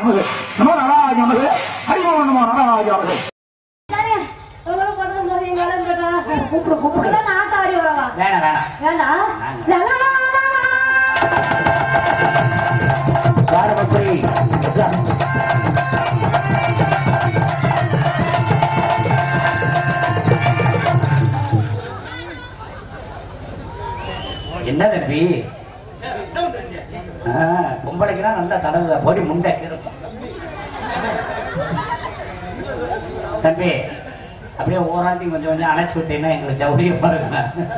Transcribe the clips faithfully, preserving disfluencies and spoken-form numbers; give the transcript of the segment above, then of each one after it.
நமது நமோ நாராயண நமது ஹரிமோ நமோ நாராயண நமது. கூப்பிடு கூப்பிடு ஆட்ட ஆடி வரவா? வேணாம் வேணாம் வேண்டாம். என்ன தம்பி பொம்பளைக்குனா நல்லா தடவை போடி முண்டை இருக்கும் தம்பி. அப்படியே ஓராண்டி கொஞ்சம் கொஞ்சம் அணைச்சு விட்டீங்கன்னா எங்களுக்கு சௌகரியமா இருக்கு.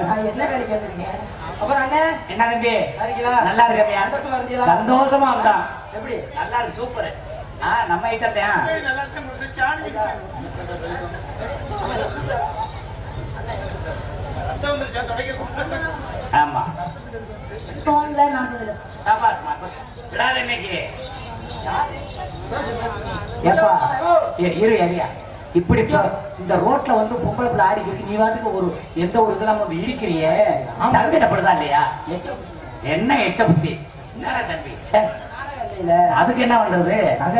என்ன தம்பி நல்லா இருக்க? சந்தோஷமா இருந்தான். எப்படி நல்லா இருக்கு? சூப்பர். நம்ம ஐட்டம் ஆமா. இரு ஏரியா இப்படி இந்த ரோட்ல வந்து பொம்பளை பிள்ளை ஆடிக்கிட்டு நீ வாட்டுக்கு ஒரு எந்த ஒரு இதெல்லாம் வந்து இடிக்கிறிய சங்கடப்படுதா இல்லையா? என்ன எச்ச புத்தி என்னடா தம்பி? அதுக்கு என்ன பண்றது?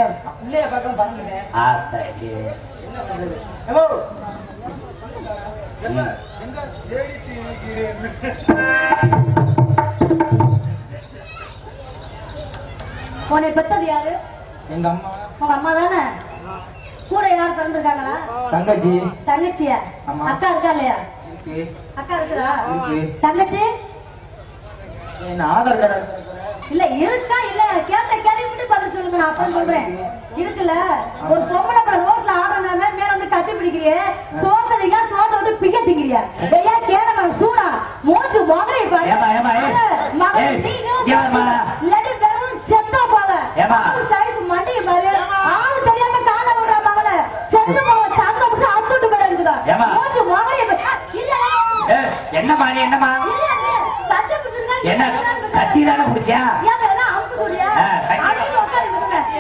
உன்னை பெத்தது யாரு? எங்க அம்மா. உங்க அம்மா தானே? கூட யாரும் பிறந்திருக்காங்களா? தங்கச்சி. தங்கச்சியா? அக்கா இருக்கா இல்லையா? அக்கா இருக்குதா? தங்கச்சி ஆதார் கார்டு இல்ல இருக்கா இல்ல கேட்ட கேள்வி மட்டும் பதில் சொல்லுங்க. நான் அப்ப சொல்றேன். இருக்குல்ல ஒரு பொம்பளை பிள்ளை ரோட்ல ஆடாம மேல வந்து கட்டி பிடிக்கிறியே சோத்ததிகா சோத்த விட்டு பிக்க திங்கிறியா? ஐயா கேளமா சூடா மூச்சு மகனை பாரு. மகன் இல்லடி வெறும் செத்த போல சைஸ் மண்டி பாரு. ஆளு தெரியாம கால விடுற மகள செத்து போல சாக்க புடிச்சு அத்துட்டு போற இருக்குதா? மூச்சு மகனை என்ன மாதிரி என்னமா கட்டி பிடிச்சிருக்கா? என்ன கட்டி தானே பிடிச்சா? ஏன் வேணா அவுத்து சொல்றியா? அப்படியே உட்காருங்க.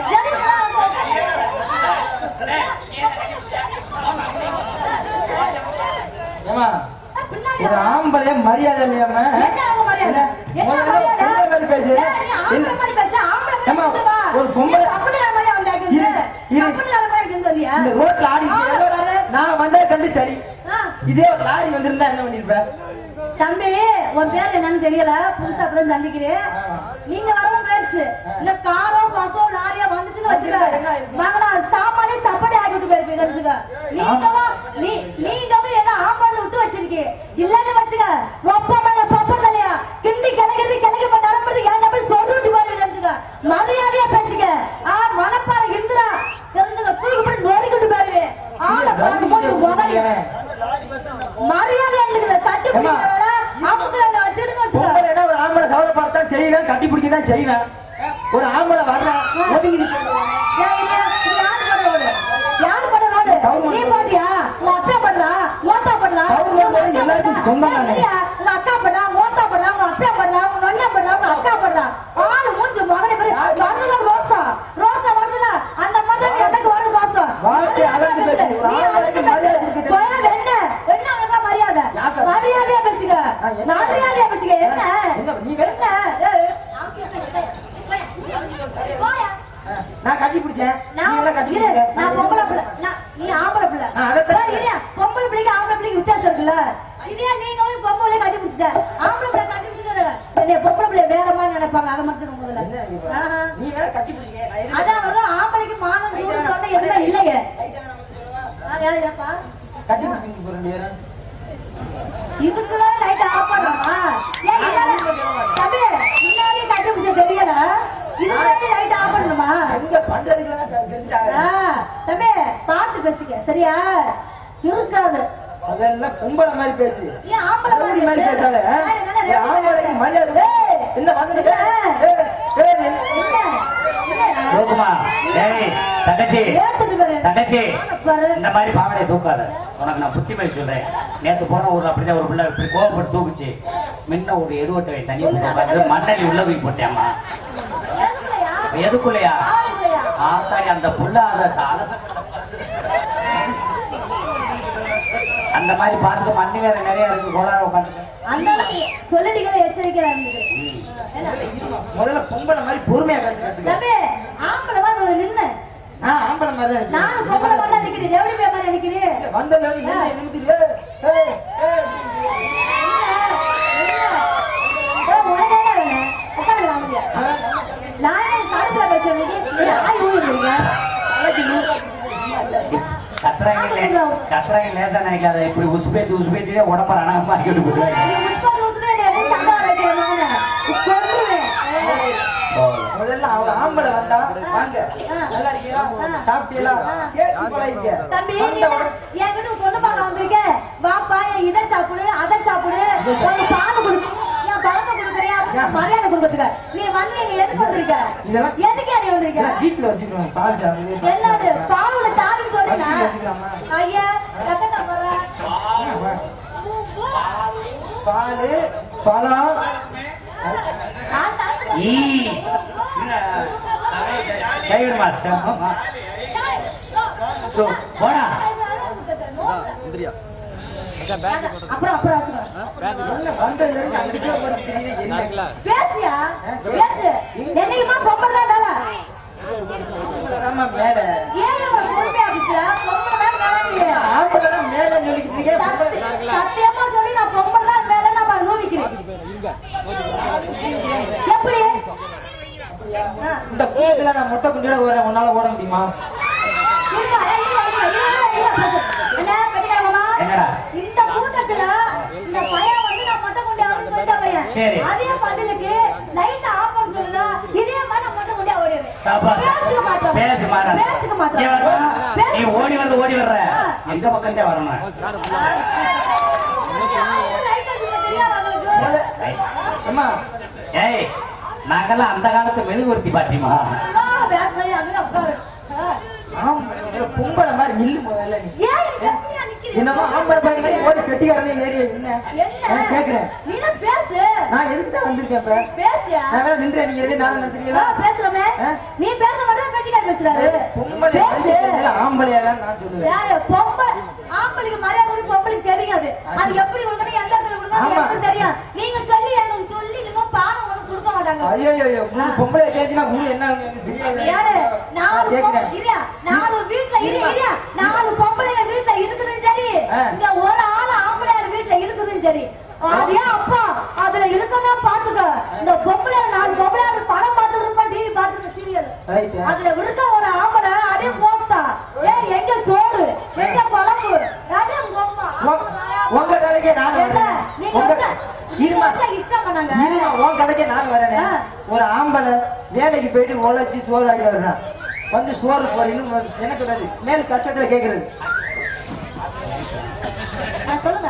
ஒரு ஆம்பளை மரியாதை இல்லையாம ஒரு பொம்பளை ரோட்ல ஆடி நான் வந்தா கண்டு சரி. இதே ஒரு லாரி வந்திருந்தா என்ன பண்ணிருப்பேன்? தம்பி உன் பேர் என்னன்னு தெரியல, புதுசா அப்பதான் சந்திக்கிறேன். நீங்க வரவும் போயிடுச்சு. இந்த காரோ பசோ லாரியா வந்துச்சுன்னு வச்சுக்க மகனா சாப்பாடே சப்பாடி ஆகிட்டு போயிருப்பீங்க வச்சுக்க. நீங்களும் நீ நீங்களும் ஏதோ ஆம்பாடு விட்டு வச்சிருக்கீங்க இல்லன்னு வச்சுக்க. ஒப்ப மேல பப்பம் இல்லையா கிண்டி கிளக்கிறது கிளக்க மாட்டாலும் ஏன் நம்பி சொல்லிட்டு போயிருவீங்க வச்சுக்க. மரியாதையா பேசுங்க. ஆ மனப்பாறை இந்திரா தெரிஞ்சுக்க தூக்கி போட்டு நோடிக்கிட்டு போயிருவேன். ஆளை பார்த்து போட்டு முதலி மரியாதை கட்டி பிடிக்கிறவள அவங்க வச்சிருங்க வச்சுக்க. ஒரு ஆம்பளை சவலை பார்த்தா செய்வேன், கட்டி பிடிக்க தான் செய்வேன். ஒரு ஆம்பளை வர்ற ஒதுங்கி யாரு பண்ண ரோடு நீ பாட்டியா? உங்க அப்பா பண்ணா ஓத்தா பண்ணா எல்லாருக்கும் சொந்தம் உங்க அக்கா பண்ணா ஓத்தா பண்ணா உங்க அப்பா பண்ணா உங்க அண்ணா பண்ணா உங்க அக்கா பண்ணா ஆளு மூஞ்சி மகனை பேரு வருதுல ரோசா ரோசா வருதுல அந்த மாதிரி எனக்கு வரும் ரோசா மரியாதையா பேசுங்க. மரியாதையா பேசுங்க. என்ன நீ என்ன நான் கட்டி பிடிச்சேன். நான் பொம்பளை பிள்ளை நீ ஆம்பளை பிள்ளை. பொம்பளை பிள்ளைக்கு ஆம்பளை பிள்ளைக்கு வித்தியாசம் இருக்குல்ல. இதே நீங்க வந்து பொம்பளை கட்டி பிடிச்சிட்ட ஆம்பளை பிள்ளை கட்டி பிடிச்சது பொம்பளை பிள்ளை வேற மாதிரி நினைப்பாங்க. அதை மட்டும் நீ வேற கட்டி பிடிச்சீங்க. அதான் வந்து ஆம்பளைக்கு மானம் சூடு சொன்ன எதுவும் இல்லைங்க. கட்டி பிடிக்க போறேன். இதுக்குதான் லைட் ஆஃப் பண்ணணுமா? தம்பி முன்னாடி கட்டி பிடிச்ச தெரியல. இதுக்கு லைட் ஆஃப் பண்ணணுமா? எங்க பண்றதுக்கு தம்பி பார்த்து பேசிக்க சரியா? இருக்காது அதெல்லாம் பொம்பளை மாதிரி பேசி ஏன் ஆம்பளை மாதிரி பேசாத. மரியாதை என்ன வந்து தங்கச்சி தங்கச்சி இந்த மாதிரி பாவனையை தூக்காத. உனக்கு நான் புத்திமை சொல்றேன். நேற்று போன ஊர்ல அப்படிதான் ஒரு பிள்ளை இப்படி கோவப்பட்டு தூக்குச்சு. முன்ன ஒரு எடுவட்டை தண்ணி மண்ணலி உள்ள போய் போட்டேம்மா. எதுக்குள்ளையா ஆத்தாடி அந்த புள்ள அந்த மாதிரி பார்த்துட்டு மண்ணி வேற நிறைய இருக்கு. கோளாறு உட்காந்து சொல்லிட்டு எச்சரிக்கை முதல்ல பொம்பளை மாதிரி பொறுமையா பேசுறேன். ஆம்பளை மாதிரி நின்று மாதிரி தான் நான் பொம்பளை மாதிரி தான் நிக்கிறேன் எப்படி பேர் மாதிரி நிக்கிறேன் வந்தல நீ என்ன நிமித்திடு ஏய் ஏய் ஓ உனக்கு என்ன வேணும் உட்கார்ந்து வாங்க நானே சாப்பிட பேசுறேன் ஆய் ஊறிங்க அலக்கி நூறு கத்ராங்க கத்ராங்க லேசா நினைக்காத இப்படி உசுபேத்தி உசுபேத்தியே உடம்பு ரணகமா ஆக்கிட்டு போடுவாங்க முதல்ல அவ ஆம்பளை வந்தா வாங்க நல்லா இருக்கியா சாப்பிட்டீங்களா கேட்டு பழகிக்க தம்பி என்கிட்ட பொண்ணு பார்க்க வந்திருக்க வாப்பா என் இதை சாப்பிடு அதை சாப்பிடு உனக்கு பால் கொடுக்கு என் பழத்தை கொடுக்குறியா மரியாதை கொடுக்க நீ வந்து நீங்க எதுக்கு வந்திருக்க எதுக்கு நீ வந்திருக்க வீட்டுல வச்சுக்கணும் பால் சாப்பிடு என்னது பாலோட தாவி சொல்லுங்க ஐயா கக்கட்ட போற பால் பழம் ஈ கைவிடு மாஸ்டர் சோ போடா அப்புறம் அப்புறம் பேசியா பேசு என்னைக்குமா பொம்பளை தான் மேல சத்தியமா சொல்லி நான் பொம்பளை தான் மேல நான் நூவிக்கிறேன் எப்படி இந்த கூட்டத்துல நான் முட்டை குண்டியோட ஓட உன்னால ஓட முடியுமா என்னடா இந்த கூட்டத்துல இந்த பையன் வந்து நான் மொட்டை குண்டி ஆகணும்னு சொல்லிட்ட பையன் சரி அதே பதிலுக்கு லைட் ஆஃப் பண்ண சொல்ல இதே மாதிரி நான் மொட்டை குண்டி ஓடிடுறேன் பேச்சுக்க மாட்டோம் பேச்சு மாறா பேச்சுக்க மாட்டோம் நீ ஓடி வந்து ஓடி வர்ற எங்க பக்கத்தே வரணும் அம்மா ஏய் நாங்கெல்லாம் அந்த காலத்து மெழுகுவர்த்தி பாட்டிமா பொம்பளை மாதிரி நில்லு முதல்ல நீ ஏன் கத்தியா நிக்கிறீங்க என்னமா ஆம்பளை பாய் மாதிரி ஓடி கெட்டிக்காரனே ஏறி என்ன என்ன கேக்குறேன் நீ தான் பேசு நான் எதுக்கு தான் வந்திருக்கேன் இப்ப பேசியா நான் வேற நின்றேன் நீங்க எதுக்கு நான் நிறுத்துறீங்களா பேசுறமே நீ பேச மாட்டே கட்டிக்கா பேசுறாரு பொம்பளை ஆம்பளையா நான் சொல்லுவேன் யாரு பொம்பளை ஆம்பளைக்கு மரியாதை பொம்பளைக்கு தெரியாது அது எப்படி கொடுக்கணும் எந்த இடத்துல கொடுக்கணும் எனக்கு தெரியும் நீங்க சொல்லி எனக்கு சொல்லி நீங்க பானம் ஒண்ணு கொடுக்க மாட்டாங்க ஐயோ ஐயோ பொம்பளை கேட்டினா ஊரு என்ன யாரு நாலு இரியா நாலு வீட்ல இரு இரியா நாலு பொம்பளைங்க வீட்ல இருக்குதுன்னு சரி இங்க ஒரு ஆளு ஆம்பளையார் வீட்ல இருக்குதுன்னு சரி அதே அப்பா அதுல இருக்கதான் பாத்துக்க இந்த பொம்பளை நாலு பொம்பளையார் படம் பார்த்துட்டு இருப்பா டிவி பார்த்துட்டு சீரியல் அதுல விருக்க ஒரு ஆம்பளை அப்படியே போத்தா ஏன் எங்க சோறு எங்க குழம்பு அப்படியே உங்க கதைக்கே நான் வரேன் இருமா இஷ்டம் பண்ணாங்க உன் கதைக்கே நான் வரேன் ஒரு ஆம்பளை வேலைக்கு போயிட்டு உழைச்சி சோறு ஆடி வர்றான் வந்து சோறு போறீங்க என்ன சொல்றது மேல கஷ்டத்துல கேக்குறது சொல்லுங்க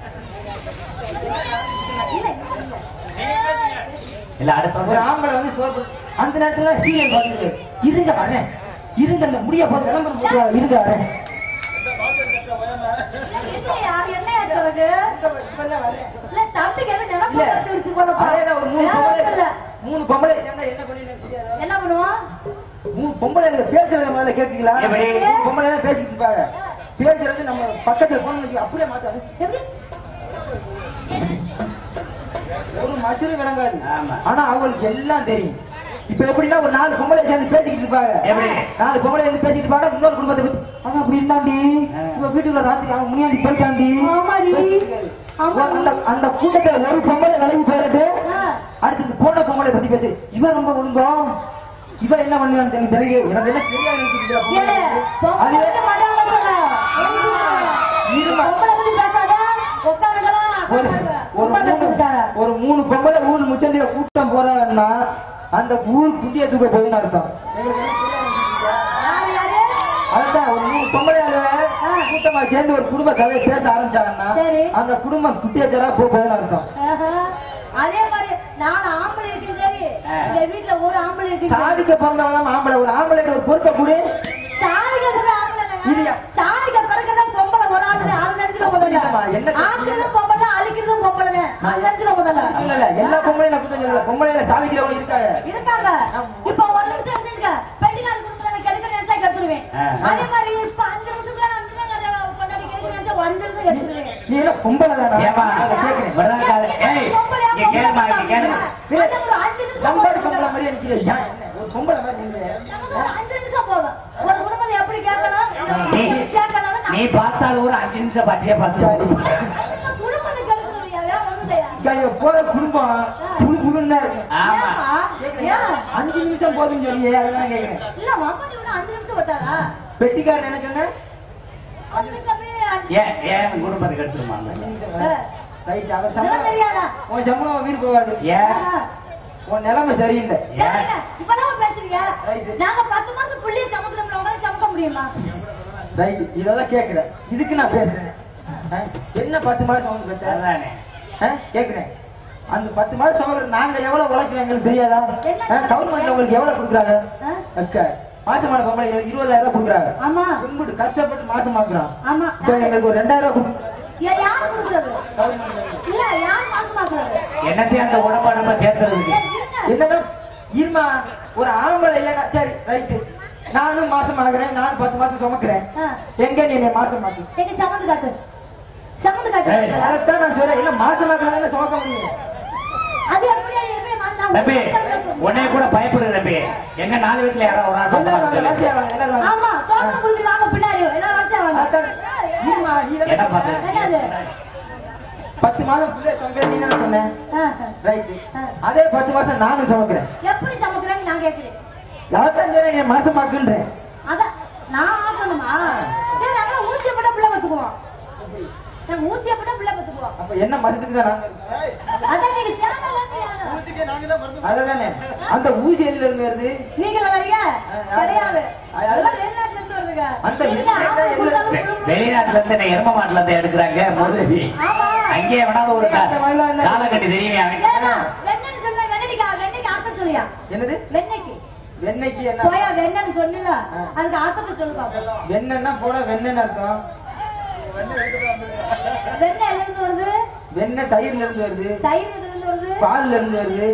இல்ல அடுத்த ஒரு ஆம்பளை வந்து சோறு அந்த நேரத்துல சீரியல் பார்த்துட்டு இருங்க வரேன் இருங்க அந்த முடிய போட்டு விளம்பரம் இருங்க வரேன் மூணு பொம்பளை சேர்ந்தா என்ன பண்ணி என்ன பண்ணுவோம் மூணு பொம்பளை பேசுறத முதல்ல கேட்டீங்களா பொம்பளை தான் பேசிட்டு இருப்பாங்க பேசுறது நம்ம பக்கத்துல போன அப்படியே மாத்தாது ஒரு மசுறு விளங்காது ஆனா அவங்களுக்கு எல்லாம் தெரியும் இப்ப எப்படின்னா ஒரு நாலு பொம்பளை சேர்ந்து பேசிக்கிட்டு இருப்பாங்க எப்படி நாலு பொம்பளை சேர்ந்து பேசிட்டு இருப்பாங்க இன்னொரு குடும்பத்தை பத்தி ஆனா அப்படி இருந்தாண்டி இவ வீட்டுக்குள்ள ராத்திரி அவன் முன்னாடி போயிட்டாண்டி அந்த அந்த கூட்டத்துல ஒரு பொம்பளை விலகி போயிட்டு அடுத்து போன பொம்பளை பத்தி பேசு இவன் ரொம்ப ஒழுங்கும் இவன் என்ன பண்ணான்னு தெரியும் தெரியும் எனக்கு என்ன தெரியாது ஒரு மூணு பொம்பளை ஊர் முச்சண்டியில கூட்டம் போறாங்கன்னா அந்த ஊர் குட்டிய தூக்க போயின்னு அர்த்தம் அதான் ஒரு மூணு பொம்பளையால கூட்டமா சேர்ந்து ஒரு குடும்ப கதையை பேச ஆரம்பிச்சாங்கன்னா அந்த குடும்பம் குட்டியச்சரா போகுதுன்னு அர்த்தம் அதே மாதிரி நாலு ஆம்பளை இருக்கு சரி இந்த வீட்டுல ஒரு ஆம்பளை இருக்கு சாதிக்க பிறந்தவங்க ஆம்பளை ஒரு ஆம்பளை ஒரு பொறுப்பை கூட சாதிக்க பிறந்த ஆம்பளை சாதிக்க பிறகுதான் பொம்பளை ஒரு ஆளு அது நினைச்சுக்க முதல்ல ஆக்குறது பொம்பளை அழிக்கிறது பொம்பளை அது நினைச்சுக்க முதல்ல இல்ல இல்ல எல்லா பொம்பளையும் குற்றம் சொல்லல பொம்பளையில சாதிக்கிறவங்க இருக்காங்க இருக்காங்க இப்ப ஒரு நிமிஷம் இருந்துருக்க பெட்டிக்கார குடும்பத்துல கிடைக்கிற நினைச்சா கெடுத்துருவேன் அதே மாதிரி இப்ப அஞ்சு நிமிஷத்துல நான் கொண்டாடி கிடைக்கிற நினைச்சா ஒரு நிமிஷம் எடுத்துருவேன் நீ எல்லாம் பொம்பளை தானா கேக்குறேன் பொம்பளை மாதிரி நினைக்கிறேன் ஒரு பொம்பளை மாதிரி அஞ்சு நிமிஷம் போதும் ஒரு குடும்பத்தை எப்படி நீ நீ பார்த்தாலும் ஒரு அஞ்சு நிமிஷம் பாட்டியா பார்த்து போற குடும்பம் புழு புழுன்னு தான் இருக்கு. ஆமா அஞ்சு நிமிஷம் போதுன்னு சொல்லி அதெல்லாம் கேக்குறேன். பெட்டிக்காரன் என்ன சொன்ன? ஏன் ஏன் குடும்பத்துக்கு எடுத்துருமாங்க ரைட், அவர் சம்பளம் உன் சம்பளம் வீடு போகாது. ஏன் உன் நிலைமை சரியில்லை. ரைட், இதெல்லாம் கேக்குறேன். இதுக்கு நான் பேசுறேன். என்ன பத்து மாசம் அவங்க பெற்றானே கேக்குறேன். அந்த பத்து மாசம் அவங்க நாங்க எவ்வளவு உழைக்கிறோம் எங்களுக்கு தெரியாதா? கவர்மெண்ட்ல உங்களுக்கு எவ்வளவு கொடுக்குறாங்க? அக்கா மாசமான பொம்பளை இருபதாயிரம் ரூபாய் கொடுக்குறாங்க. கும்பிட்டு கஷ்டப்பட்டு மாசம் ஆக்குறோம். இப்போ எங்களுக்கு ஒரு ரெண்டாயிரம் ரூபாய் என்னத்தையும் அந்த உடம்பு நம்ம சேர்த்துறதுக்கு என்னதான் இருமா ஒரு ஆம்பளை இல்லைன்னா சரி ரைட்டு. நானும் மாசம் ஆகுறேன், நானும் பத்து மாசம் சுமக்கிறேன். எங்க நீ மாசம் மாட்டு அதைத்தான் நான் சொல்றேன். இல்ல மாசம் ஆக்குறதுல சுமக்க முடியும். தம்பி உன்னைய கூட பயப்படுற தம்பி. எங்க நாலு வீட்டுல யாராவது ஒரு பத்து மாதம் பிள்ளை சுமக்கிறேன் நீ தான் சொன்னேன். அதே பத்து மாசம் நானும் சுமக்கிறேன். எப்படி சமைக்கிறேன்னு நான் கேட்கிறேன். யார்தான் சொல்றேன் நீ மாசம் ஆக்குன்றேன். அதான் நான் ஆகணுமா? நாங்க ஊசிய போட்டா பிள்ளை பத்துக்குவோம். நாங்க ஊசிய போட்டா பிள்ளை பத்துக்குவோம். அப்ப என்ன மாசத்துக்கு தான் நாங்க அதான் நீங்க தேங்கல ஊசிக்கு நாங்க தான் மருந்து. அததானே அந்த ஊசி எதுல இருந்து வருது? நீங்க வரீங்க கிடையாது. அதெல்லாம் வெளிநாட்டுல இருந்து வருதுங்க. அந்த வெளிநாட்டுல இருந்து என்ன எரும மாட்டுல இருந்து எடுக்கிறாங்க முதலி. அங்கே வேணாலும் ஒரு கால கட்டி தெரியுமே அவன். வெண்ணெய் சொல்ல வெண்ணெய்க்கு வெண்ணெய்க்கு அர்த்தம் சொல்லியா? என்னது வெண்ணெய்க்கு? வெண்ணெய்க்கு என்ன? போயா வெண்ணெய்னு சொன்னீல அதுக்கு அர்த்தத்தை சொல்லு பாப்போம். வெண்ணெய்னா போட வெண்ணெய்னு அர்த்தம். வெண்ணெய் எதுல இருந்து வருது? வெண்ணெய் தயிர்ல இருந்து வருது. தயிர் எதுல இருந்து வருது? பால்ல இருந்து வருது.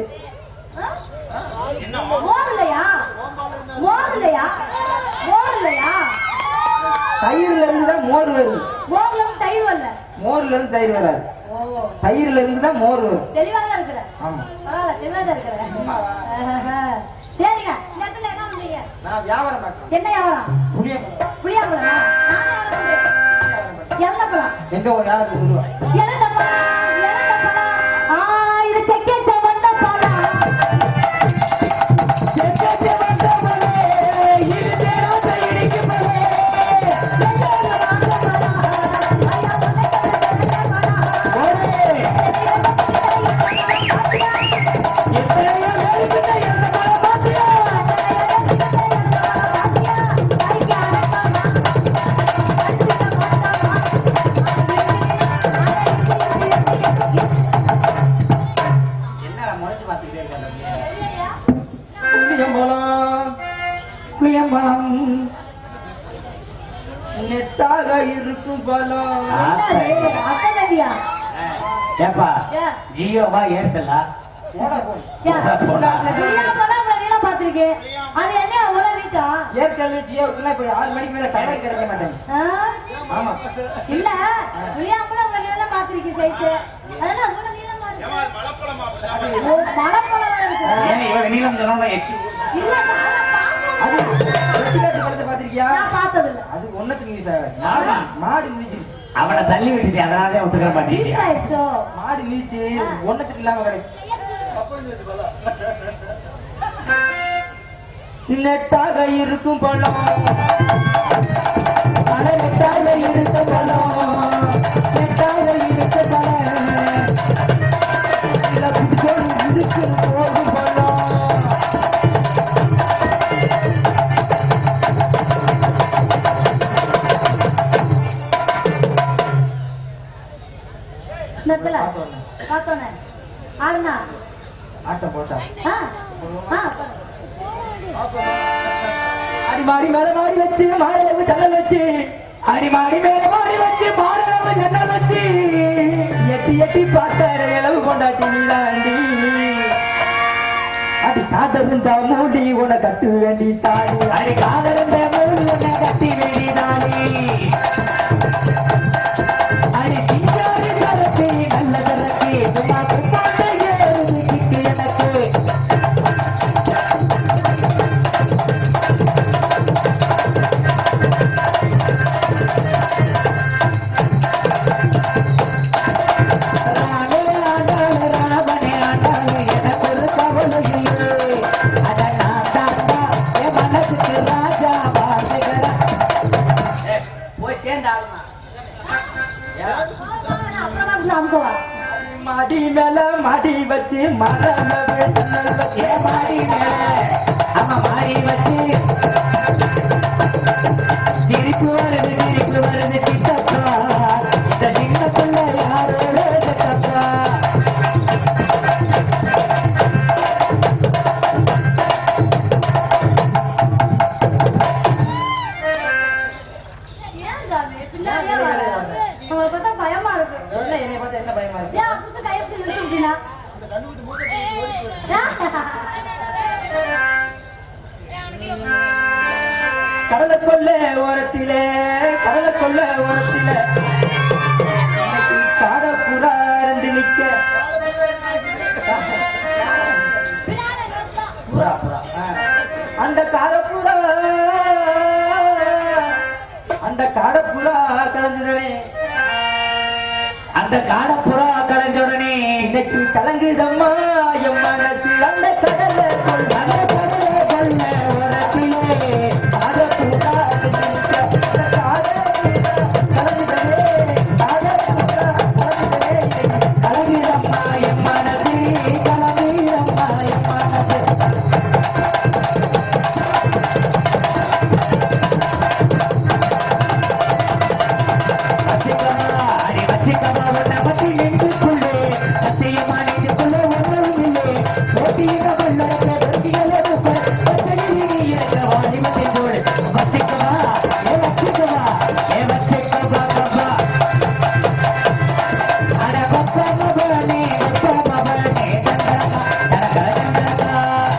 மோர் இல்லையா? மோர் இல்லையா? மோர் இல்லையா? தயிர்ல இருந்து தான் மோர் வருது. மோர்ல இருந்து தயிர் வரல. மோர்ல இருந்து தயிர் வராது. தயிர்ல இருந்து தான் மோர் வரும். தெளிவா தான் இருக்கிற. ஆமா பரவாயில்ல தெளிவா தான் இருக்கிற. சரிங்க, இந்த இடத்துல என்ன பண்றீங்க? நான் வியாபாரம் பார்க்கறேன். என்ன வியாபாரம்? புளியம்பழம். புளியம்பழம். நான் வியாபாரம் பண்றேன். எலந்தப்பழம். எங்க ஒரு யாருக்கு சொல்லுவா? எலந்தப்பழம். எலந்தப்பழம். ஆ இது செக்கே செவந்த பழம். செக்கே செவந்த பழம். இது தேரோட்ட இடிக்கு பழம். நெட்டாக இருக்கும் பலம். ஏப்பா ஜியோவா ஏர்செல்லா? பாத்திருக்கேன். அது என்ன அவ்வளவு நீட்டா? ஏர்டெல் ஜியோக்குலாம் இப்ப ஆறு மணிக்கு மேல டவர் கிடைக்க மாட்டேன். ஆமா இல்ல புளியாம்பழம் வழியில பாத்திருக்கேன் சைஸ். அதெல்லாம் அவ்வளவு நீளமா இருக்கு. மலப்பழம் அப்படிதான். ஓ மலப்பழம் இருக்கு. ஏன் இவ நீளம் சொன்னா எக்ஸ் இல்ல அது வெட்டிக்காட்டு பழத்தை பாத்திருக்கியா? நான் பார்த்தது இல்ல. அது ஒண்ணுக்கு யூஸ் ஆகாது. ஆமா மாடு மிதிச்சு அவனை தள்ளி விட்டுட்டு அதனால ஒத்துக்கிற மாட்டேங்கியா? ஆயிடுச்சோ மாடு மிதிச்சு ஒண்ணுக்கு இல்லாம கிடைக்கும். நெட்டாக இருக்கும் பழம். நெட்டாக இருக்க பழம். நெட்டாக இருக்க பழம். இதுக்கு போகும் பழம். நெட்டல பார்த்தோனே ஆடுனா ஆட்டம் போட்டா ஆ ஆ அடி மாடி மேல மாடி வச்சு மாரளவு ஜன்னல் வச்சு அடி மாடி மேல மாடி வச்சு மாரளவு ஜன்னல் வச்சு எட்டி எட்டி பார்த்தாரு அளவு கொண்டாட்டி நீலாண்டி அடி காதருந்த மூடி உன கட்டு வேண்டி தாடி அடி காதருந்த மூடி உன கட்டி வேண்டி தாடி அடி சிங்காரி கரப்பி நல்ல கரப்பி சும்மா குப்பாட்டை ஏறுது கிக்கு எனக்கு அப்புறமா அமுக்குவா மாடி மேல மாடி வச்சு மரம் மாடி மேல ஆமா மாடி வச்சு சிரிப்பு வருது சிரிப்பு வருது கிட்டப்பா இந்த சின்னக்குள்ள யாரோட கிட்டப்பா ஏன் சாமி பின்னாடியே வர உங்களை பார்த்தா பயமா இருக்கு என்ன என்னை பார்த்தா என்ன பயமா இருக்கு ஏன் புதுசு கையை பிடிச்சி விட்டு விட்டீங்களா கடலை கொள்ள ஓரத்திலே கடலை கொள்ள ஓரத்திலே காடப்புறா ரெண்டு நிக்க புறா புறா அந்த காடப்புறா அந்த காடப்புறா கலந்துடனே அந்த காடப்புறா கலைஞ்ச உடனே இன்னைக்கு கலங்குதம்மா என் மனசு அந்த கடலை கொள்ள அந்த கடலை கொள்ள ஓரத்திலே காடப்புறா ரெண்டு நிக்க கலந்துடனே காடப்புறா கலந்துடனே கலகிரம்மா என் மனசு கலகிரம்மா என் மனசு வச்சிக்கமா அடி வச்சிக்கமா உன்னை பத்தி நெஞ்சுக்குள்ளே சத்தியமா நெஞ்சுக்குள்ளே ஒன்றும் இல்லை போட்டியிட வல்லரச வெற்றிகளே இருக்க வாலிபத்தின் போல் வச்சிக்கமா ஏ வச்சிக்கமா ஏ வச்சிக்கமா கப்பா அட கப்பா மபனே கப்பா மபனே தண்டகா தடகா தண்டகா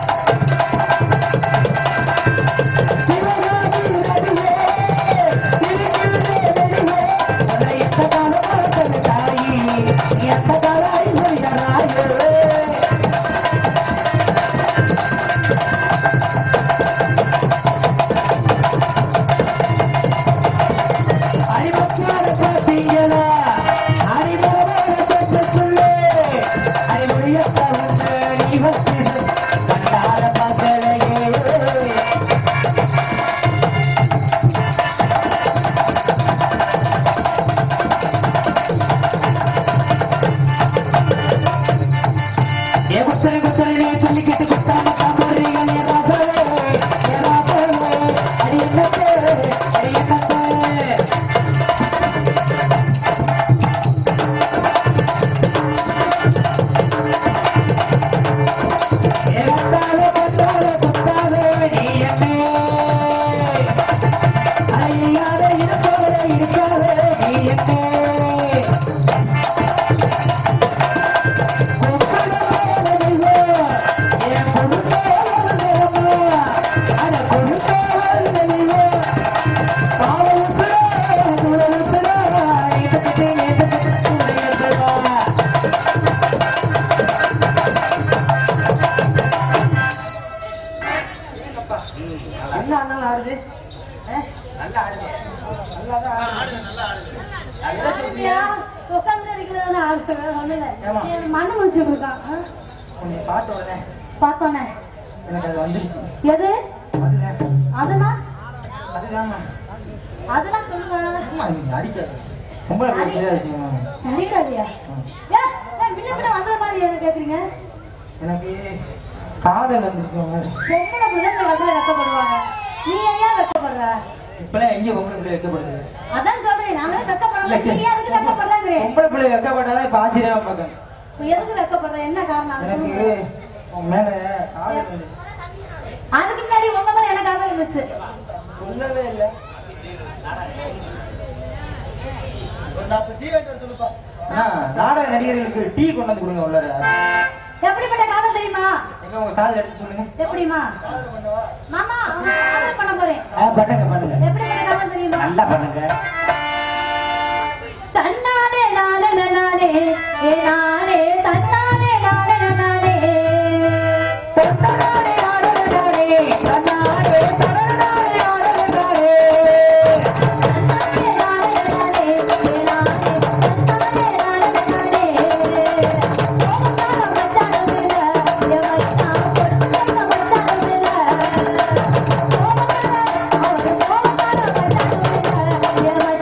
சிவகாமி ரவியே திருக்கிருதே வெளியே உன்னை எத்த காலம் பார்த்தது தாயி நீ எத்த காலாய் மொழிதராயோ அறிமுகமான பார்த்தீங்களா அறிமுகமான பேச்சுக்குள்ளே அறிமொழியத்த ஒன்று நீ வச்சு கண்டார மக்களையே ஏ குத்தரை குத்தரை சொல்லிக்கிட்டு குத்தாம காமறீங்களே ராசவே ஏ ராசவே அடி என்னத்தே அடி என்னத்தே ஏ குத்தாலே குத்தாலே குத்தாலே நீ என்னே ஐயாவே இருப்பவரே இருக்காவே நீ என்னே என்ன அண்ணன் ஆடுது நல்லா ஆடுது நல்லாதான் ஆடுது நல்லா சொல்றியா உட்கார்ந்து இருக்கிறதா ஆளுக்கு வேற ஒண்ணும் இல்ல. ஏம்மா? எனக்கு மண்ணு முடிச்சுட்டு இருக்கான் ஆ? உன்னை பார்த்த உடனே பார்த்தோன்னே எனக்கு அது வந்துருச்சு எது அதுதான் அதுனா அதுதாம்மா அதெல்லாம் சொல்லுங்க அம்மா நீ அடிக்காது பொம்பளை பிள்ளை தெரியாது விஷயமா? நடிக்காதியா ஏ முன்ன பின்ன வந்த மாதிரி என்ன கேக்குறீங்க எனக்கு காதல் வந்துருக்கோங்க பொம்பளை பிள்ளைங்க வந்து வெக்கப்படுவாங்க நீ ஏன் வெக்கப்படுற இப்பெல்லாம் எங்க பொம்பளை பிள்ளை வைக்கப்படுது அதான் சொல்றேன் நாங்களே வெக்கப்படுறோம் நீ எதுக்கு வெக்கப்படுறேங்கிறேன் பொம்பளை பிள்ளை வைக்கப்படுறதா இப்ப ஆச்சரியமா பார்க்கேன் இப்ப எதுக்கு வெக்கப்படுற என்ன காரணம் அதை எனக்கு சொல்லுங்க. உன் மேல காதல் வந்துச்சு அதுக்கு முன்னாடி உங்க மேல எனக்காக இருந்துச்சு சொல்லவே இல்லை அண்ணா, நாடக நடிகர்களுக்கு டீ கொண்டு வந்து கொடுங்க உள்ளார எப்படிப்பட்ட காதல் தெரியுமா எங்க உங்க காதல் எடுத்து சொல்லுங்க எப்படிமா மாமா உனக்கு காதல் பண்ண போறேன் ஆ, பண்ணுங்க பண்ணுங்க எப்படிப்பட்ட காதல் தெரியுமா நல்லா பண்ணுங்க தன்னாலே நானே நானே ஏ நானே தன்னாலே நானே நானே தன்னாலே நானே நானே தன்னாலே தன்னாலே நானே நானே தன்னாலே நானே நானே ஏ நானே தன்னாலே நானே நானே கோமக்கார மச்சான மேல ஏ மச்சான் கொடுத்த மச்சான மேல கோமக்கார அவர் கோமக்கார மச்சான மேல ஏ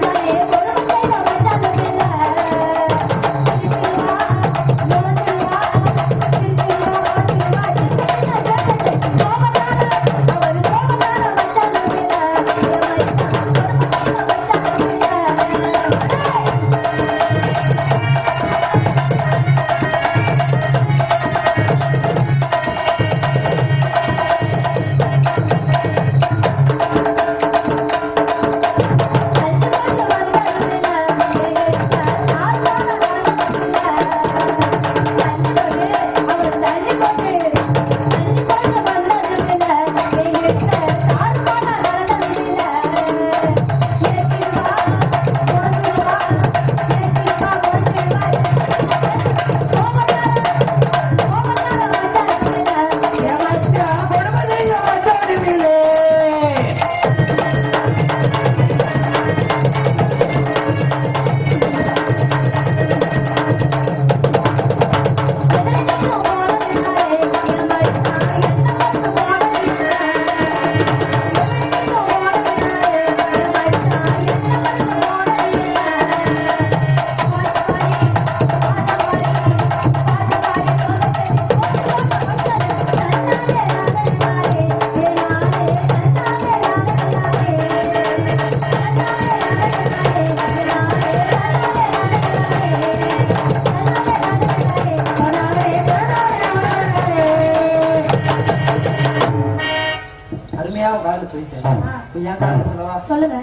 ஏன் காரணம் சொல்லவா? சொல்லுங்க.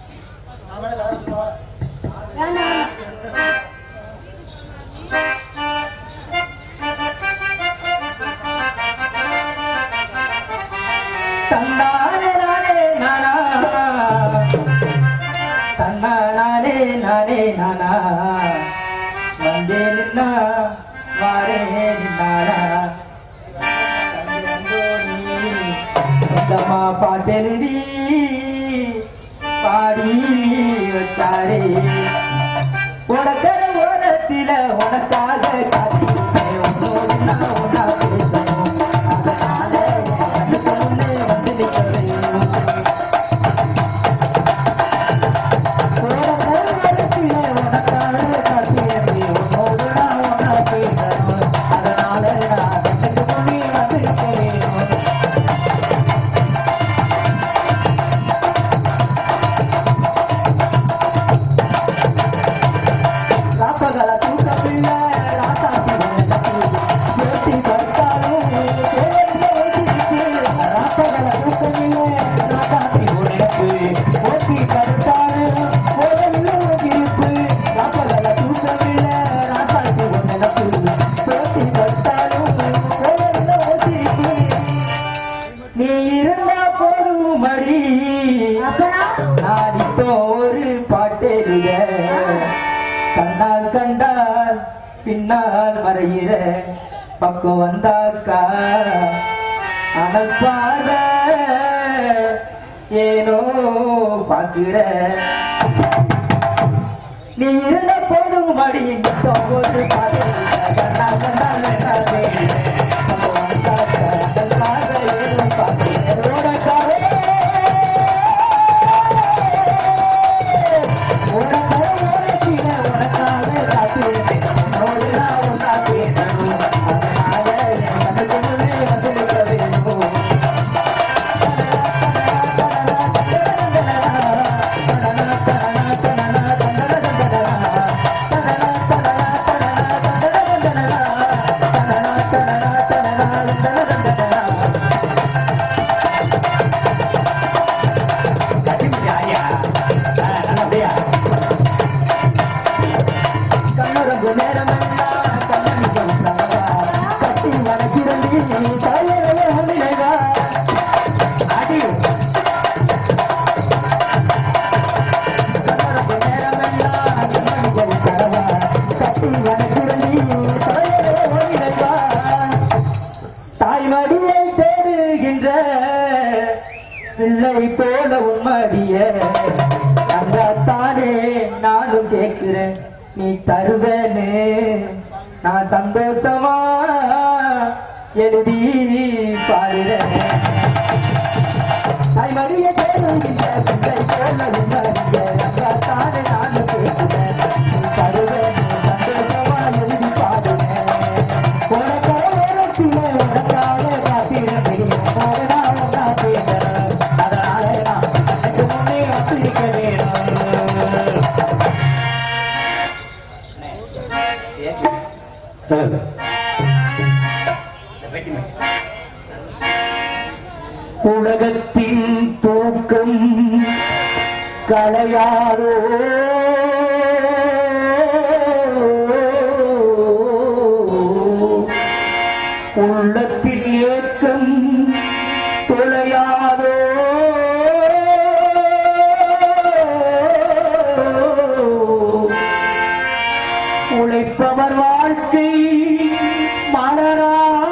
வேண்டாம். தன்னானே நானே நானா தன்னானே நானே நானா வந்தே நின்னா வாரே நின்னாரா சொந்தமா பாட்டெழுதி பாடி வச்சாரே உனக்கர ஓரத்தில உனக்காக காத்திருப்பேன் உன்னோடு நான் ஒன்னா பேசணும் அதனால கண்ணுக்கு முன்னே வந்து நிற்கிறேன் ஓரத்தில உனக்காக காத்திருப்பேன் உன்னோடு நான் ஒன்னா பேசணும் அதனால நான் கண்ணுக்கு முன்னே வந்து நிற்கிறேன் ராப்பகல தூக்க பிள்ளை ராசாத்தி யோசி படுத்தாலும் ராப்பகல தூக்க பிள்ளை ராசாத்தி உனக்கு ஓட்டி படுத்தாலும் இருப்பு ராப்பகல தூக்க பிள்ளை ராசாத்தி உனக்கு ஓட்டி படுத்தாலும் நீ இருந்தா போதும் மடி நான் இப்போ ஒரு பாட்டேலுக கண்ணால் கண்டால் பின்னால் மறையிற பக்கம் வந்தாக்கா அனல் பார்வ ஏனோ பாக்குற நீ இருந்த போதும் மடி போது கண்ணால் கண்டால் பக்கம் வந்தாக்கா அனல் பார்வ ஏனோ பாக்குற தாய்மடியை தேடுகின்ற பிள்ளை போல உன்மடிய தானே நானும் கேட்கிறேன் நீ தருவேன்னு நான் சந்தோஷமா எழுதி பாடுறேன் தாய்மடியை தேடுகின்ற பிள்ளை போல உன்மடிய தானே நானும் கேட்கிறேன் நீ தருவேன்னு சந்தோஷமா எழுதி பாடுறேன் உலகத்தின் தூக்கம் களையாரோ உள்ளத்தில் ஏக்கம் தொலையாதோ உழைப்பவர் வாழ்க்கை மலராதோ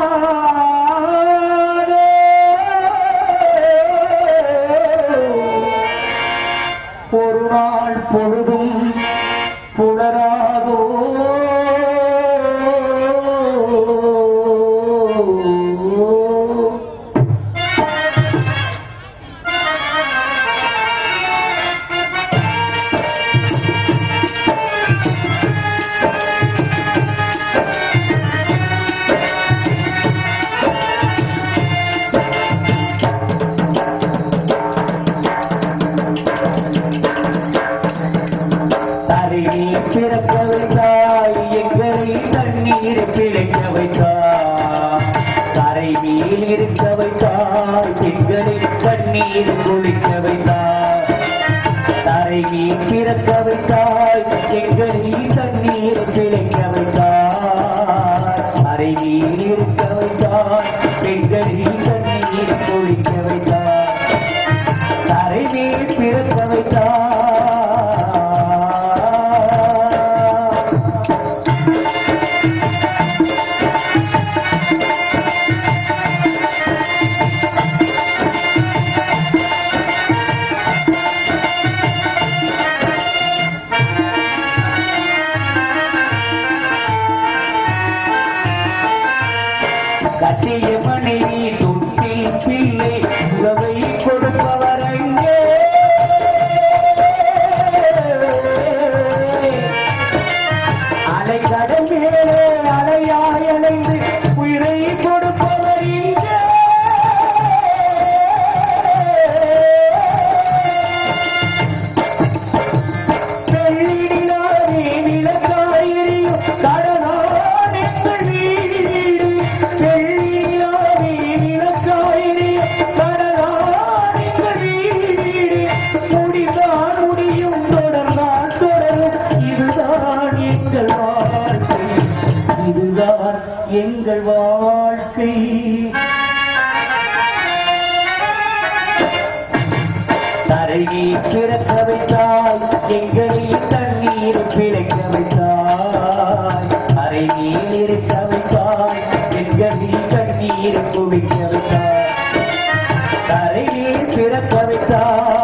ஒரு நாள் பொழுதும் புலராதோ பிறக்க குளிக்க வைத்தாய் தரை மீன் பிறக்க வைத்தாய் எங்களில் தண்ணீர் பிழைக்க வைத்தாய் அரை நீர் இருக்க வைத்தாய் பெண்களில் தண்ணீர் குளிக்க வைத்தாய் தரை மீன் பிறக்க வைத்தாய் கட்டிய மனைவி தொட்டி பிள்ளை உறவை கொடுப்பவர் அங்கே அலை கடல் மேலே அலையாய் அலைந்து உயிரை கொடுப்பவர் இங்கே வெள்ளினாரே விளக்காயிரியும் கடலான் எங்கள் வீடு வெள்ளினாரே விளக்காயிரியும் கடலான் எங்கள் வீடு முடிதான் முடியும் தொடர்ந்தான் தொடரும் இதுதான் எங்கள் வாழ்க்கை இதுதான் எங்கள் வாழ்க்கை தரையை பிறக்க வைத்தாய் எங்களை தண்ணீர் பிழைக்க வைத்தாய் அரை நீர் இருக்க வைத்தாய் எங்களில் தண்ணீர் குளிக்க வைத்தாய் தரையை பிறக்க வைத்தாய்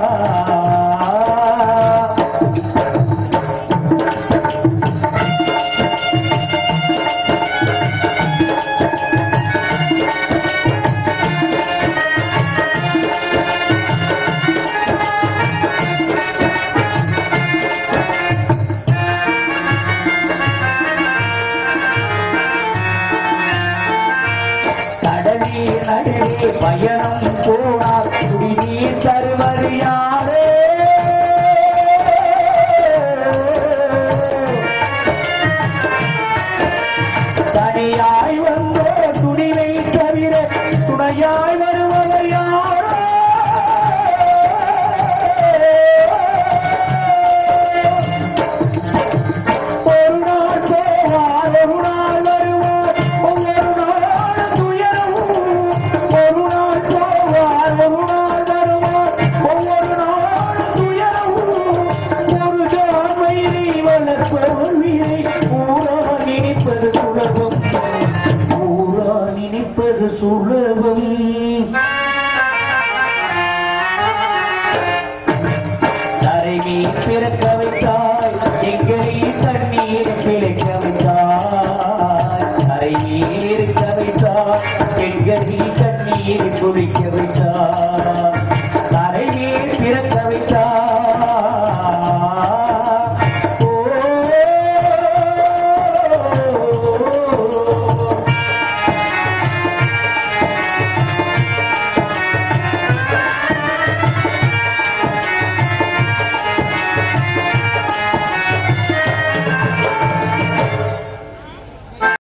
கடலில் நடுவே பயணம் போனார் குடிநீர் தருவது யாரே தனியாய் வந்த துணிவை தவிர துணையாய் வருவவர் யாரோ ஒரு நாள் போவார் ஒரு நாள் வருவார் ஒவ்வொரு நாள் துயரவும் ஒரு நாள் போவார் ஒரு நாள் வருவார் ஒவ்வொரு நாள் துயரவும் ஒரு ஜாமையை வளர்ப்பவர்வியை ஊரா நினைப்பது சுலபம் ஊரா நினைப்பது சுலபம் தரையை பிறக்க வைத்தாய் எங்களில் தண்ணீர் பிழைக்க வைத்தாய் அரை நீர் இருக்க வைத்தாய் பெண்களில் தண்ணீர் குளிக்க வைத்தாய்